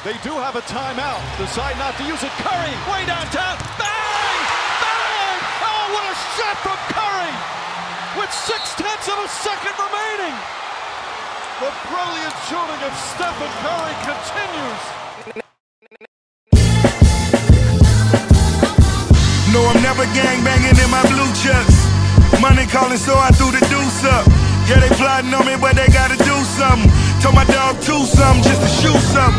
They do have a timeout. Decide not to use it. Curry, way downtown. Bang! Bang! Oh, what a shot from Curry! With 0.6 of a second remaining. The brilliant shooting of Steph and Curry continues. No, I'm never gangbanging in my blue chucks. Money calling, so I threw the deuce up. Yeah, they plotting on me, but they gotta do something. Told my dog to something just to shoot something.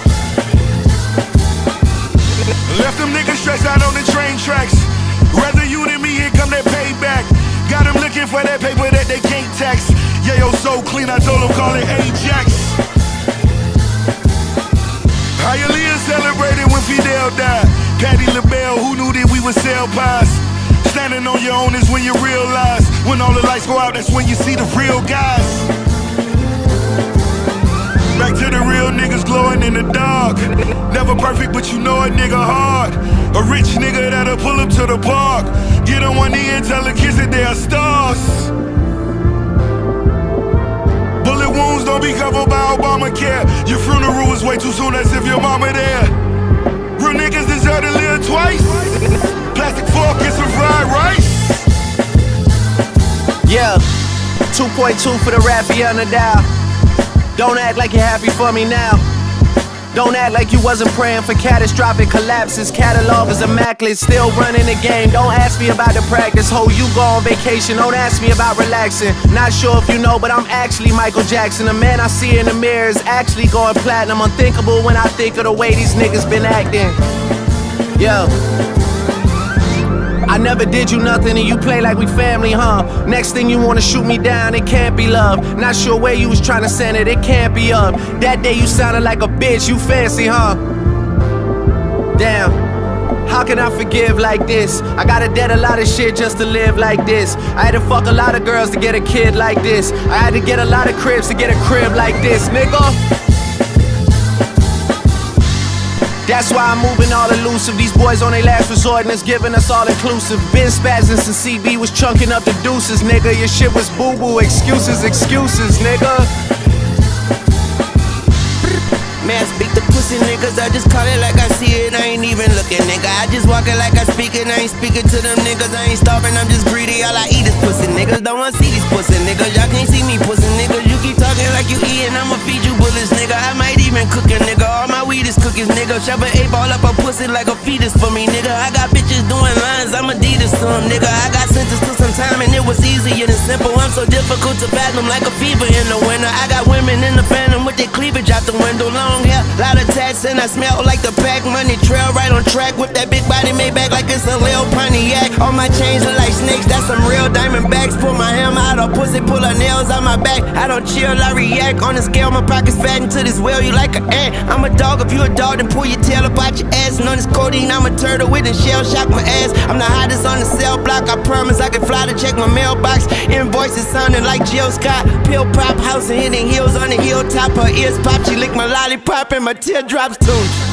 Left them niggas stretched out on the train tracks. Rather you than me, here come that payback. Got them looking for that paper that they can't tax. Yeah, yo, so clean, I told them call it Ajax. Hialeah celebrated when Fidel died. Patty LaBelle, who knew that we would sell pies? Standing on your own is when you realize. When all the lights go out, that's when you see the real guys. Back to the real niggas glowing in the dark. Never perfect, but you know a nigga hard. A rich nigga that'll pull up to the park. Get on one knee and tell the kids that they are stars. Bullet wounds don't be covered by Obamacare. Your funeral was way too soon, as if your mama there. Real niggas deserve to live twice. Plastic fork and some fried rice. Yeah, 2.2 for the Raphael Nadal. Don't act like you're happy for me now. Don't act like you wasn't praying for catastrophic collapses. Catalog is immaculate, still running the game. Don't ask me about the practice. Ho, you go on vacation, don't ask me about relaxing. Not sure if you know, but I'm actually Michael Jackson. The man I see in the mirror is actually going platinum. Unthinkable when I think of the way these niggas been acting. Yo, I never did you nothing and you play like we family, huh? Next thing you wanna shoot me down, it can't be love. Not sure where you was trying to send it, it can't be up. That day you sounded like a bitch, you fancy, huh? Damn, how can I forgive like this? I gotta debt a lot of shit just to live like this. I had to fuck a lot of girls to get a kid like this. I had to get a lot of cribs to get a crib like this, nigga. That's why I'm moving all elusive. These boys on their last resort and it's giving us all inclusive. Been spazzing since CB was chunking up the deuces, nigga. Your shit was boo-boo, excuses, nigga. Man, speak the pussy niggas, I just call it like I see it, I ain't even looking, nigga. I just walk it like I speak it, I ain't speaking to them niggas. I ain't starving, I'm just greedy, all I eat is pussy niggas. Don't wanna see these pussy niggas, y'all can't see me pussy niggas. You keep talking like you eating, I'ma feed you bullets, nigga. I might even cook a nigga, all my weed is cookies, nigga. Shove an 8 ball up a pussy like a fetus for me, nigga. I got bitches doing lines, I'm Adidas to them, nigga. I got sentenced to some time and it was easier than simple. I'm so difficult to fathom like a fever in the winter. I got women in the phantom with their cleavage out the window. Long hair, lot of tats, and I smell like the pack. Money trail right on track with that big body made back like it's a Lil Pontiac. All my chains are like snakes, that's some real diamond backs. Pull my hammer out of pussy, pull her nails out my back. I don't chill, I react. On the scale, my pockets fat into this well, you like an ant. I'm a dog, if you a dog, then pull your tail up out your ass. And on this codeine, I'm a turtle with a shell shock my ass. I'm the hottest on the cell block, I promise I can fly to check my mailbox. Invoices sounding like Jill Scott. Pill pop, house and hitting heels on the hilltop. Her ears pop, she lick my lollipop and my teardrops too.